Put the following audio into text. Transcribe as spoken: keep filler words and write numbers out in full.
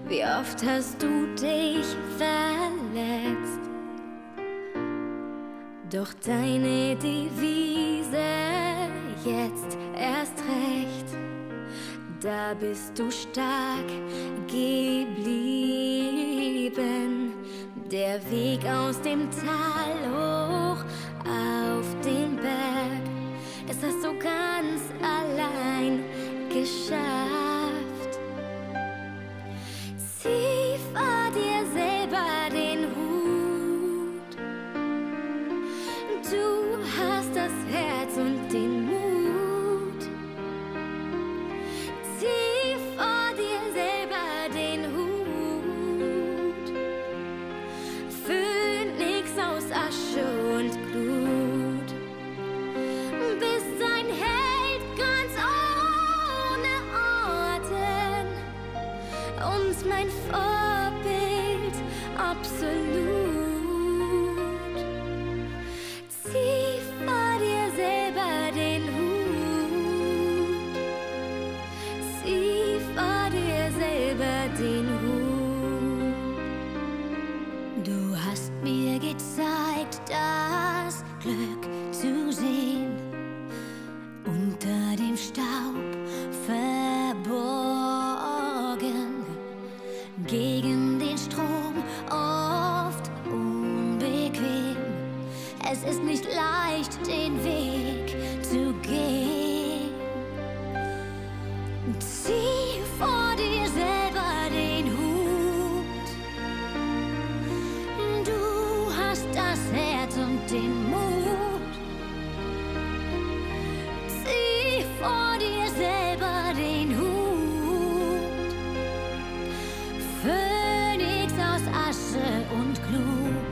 Wie oft hast du dich verletzt? Doch deine Devise jetzt erst recht, da bist du stark geblieben. Der Weg aus dem Tal hoch auf den Berg, das hast du ganz allein geschafft. Zieh vor dir selber den Hut. Du hast das Herz und den Mut. Zieh vor dir selber den Hut. Phönix aus Asche und Glut. Bist ein Held ganz ohne Orden und mein Vorbild absolut. Zieh vor dir selber den Hut. Zieh vor dir selber den Hut. Du hast mir gezeigt, das Glück zu sehen unter dem Staub verborgen, gegen den Strom oft unbequem. Es ist nicht leicht, den Weg zu gehen. Zieh vor dir selber den Hut. Du hast das Herz und den Mut. Zieh vor dir selber den Hut. Phönix aus Asche und Glut.